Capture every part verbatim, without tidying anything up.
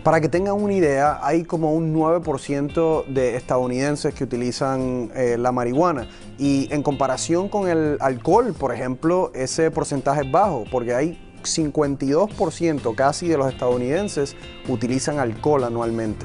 Para que tengan una idea, hay como un nueve por ciento de estadounidenses que utilizan eh, la marihuana, y en comparación con el alcohol, por ejemplo, ese porcentaje es bajo, porque hay cincuenta y dos por ciento casi de los estadounidenses utilizan alcohol anualmente.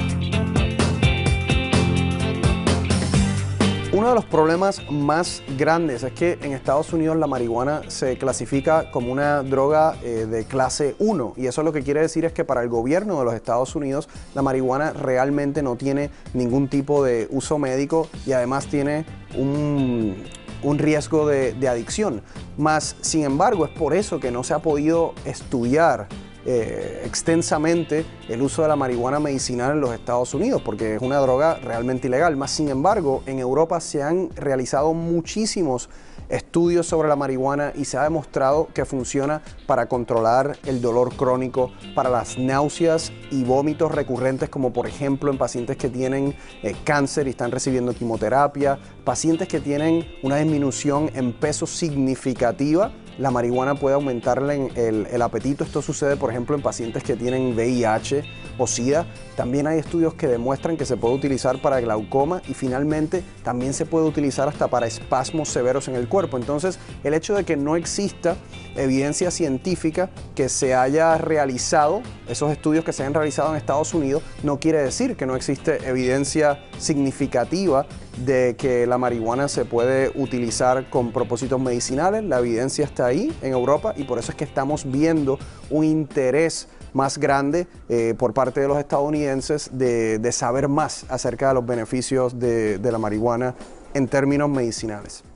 Uno de los problemas más grandes es que en Estados Unidos la marihuana se clasifica como una droga eh, de clase uno, y eso lo que quiere decir es que para el gobierno de los Estados Unidos la marihuana realmente no tiene ningún tipo de uso médico y además tiene un, un riesgo de, de adicción. Mas, sin embargo, es por eso que no se ha podido estudiar Eh, extensamente el uso de la marihuana medicinal en los Estados Unidos, porque es una droga realmente ilegal. Más sin embargo, en Europa se han realizado muchísimos estudios sobre la marihuana y se ha demostrado que funciona para controlar el dolor crónico, para las náuseas y vómitos recurrentes, como por ejemplo en pacientes que tienen eh, cáncer y están recibiendo quimioterapia, pacientes que tienen una disminución en peso significativa. La marihuana puede aumentarle el, el apetito. Esto sucede, por ejemplo, en pacientes que tienen V I H o SIDA. También hay estudios que demuestran que se puede utilizar para glaucoma y finalmente también se puede utilizar hasta para espasmos severos en el cuerpo. Entonces, el hecho de que no exista evidencia científica que se haya realizado, esos estudios que se han realizado en Estados Unidos, no quiere decir que no existe evidencia significativa de que la marihuana se puede utilizar con propósitos medicinales. La evidencia está ahí en Europa y por eso es que estamos viendo un interés más grande eh, por parte de los estadounidenses de, de saber más acerca de los beneficios de, de la marihuana en términos medicinales.